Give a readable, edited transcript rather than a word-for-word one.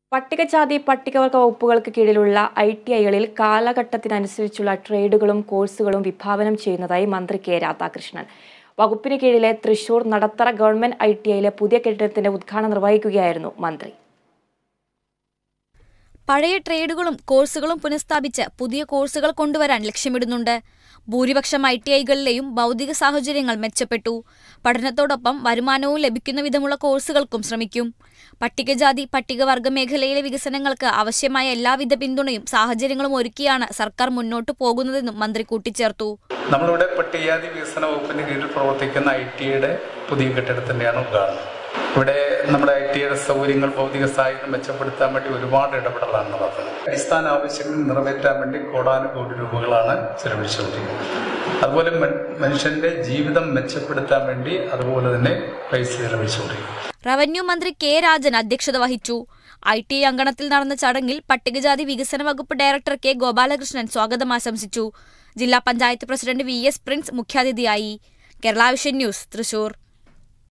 പട്ടികജാതി പട്ടികവർഗ വകുപ്പുകൾക്ക് കീഴിലുള്ള ITIകളിൽ കാലഘട്ടത്തിനനുസരിച്ചുള്ള ട്രേഡുകളും കോഴ്സുകളും വിഭാവനം ചെയ്യുന്നതായി മന്ത്രി കെ രാധാകൃഷ്ണൻ. വകുപ്പിന് കീഴിലെ തൃശൂർ നടത്തറ ഗവൺമെന്റ് ITIയിലെ പുതിയ കെട്ടിടത്തിന്റെ ഉദ്ഘാടനം നിർവഹിക്കുകയായിരുന്നു മന്ത്രി. പഴയ ട്രേഡുകളും കോഴ്സുകളും പുനഃസ്ഥാപിച്ച് പുതിയ കോഴ്സുകൾ കൊണ്ടുവരാൻ ലക്ഷ്യമിടുന്നുണ്ട്. ഭൂരിപക്ഷം ITIകളിലെയും ഭൗതിക സാഹചര്യങ്ങൾ മെച്ചപ്പെട്ടു. പഠനത്തോടൊപ്പം വരുമാനവും ലഭിക്കുന്ന വിധമുള്ള കോഴ്സുകൾക്കും ശ്രമിക്കും. പട്ടികജാതി പട്ടികവർഗ മേഖലയിലെ വികസനങ്ങൾക്ക് ആവശ്യമായ എല്ലാവിധ പിന്തുണയും സാഹചര്യങ്ങളും ഒരുക്കിയാണ് സർക്കാർ മുന്നോട്ടു പോകുന്നതെന്നും മന്ത്രി കൂട്ടിച്ചേർത്തു. നമ്മളിവിടെ പട്ടികജാതി വികസന വകുപ്പിന് കീഴിൽ പ്രവർത്തിക്കുന്ന ITIയുടെ പുതിയ കെട്ടിടത്തിന്റെയാണ് ഉദ്ഘാടനം. ഇവിടെ നമ്മുടെ ITIയുടെ സൗകര്യങ്ങൾ ഭൗതിക സാഹചര്യം മെച്ചപ്പെടുത്താൻ വേണ്ടി ഒരുപാട് ഇടപെടലാണ് നടത്തുന്നത്. അടിസ്ഥാന ആവശ്യങ്ങൾ നിറവേറ്റാൻ വേണ്ടി കോടാനുകോടി രൂപകളാണ് ചെലവഴിച്ചുകൊണ്ടിരിക്കുന്നത്. അതുപോലെ മനുഷ്യന്റെ ജീവിതം മെച്ചപ്പെടുത്താൻ വേണ്ടി അതുപോലെ തന്നെ പൈസ ചെലവഴിച്ചുകൊണ്ടിരിക്കുന്നു. റവന്യൂ മന്ത്രി കെ രാജൻ അധ്യക്ഷത വഹിച്ചു. ITI അങ്കണത്തിൽ നടന്ന ചടങ്ങിൽ പട്ടികജാതി വികസന വകുപ്പ് ഡയറക്ടർ കെ ഗോപാലകൃഷ്ണൻ സ്വാഗതം ആശംസിച്ചു. ജില്ലാ പഞ്ചായത്ത് പ്രസിഡന്റ് VS പ്രിൻസ് മുഖ്യാതിഥിയായി. Kerala vision news, Thrissur.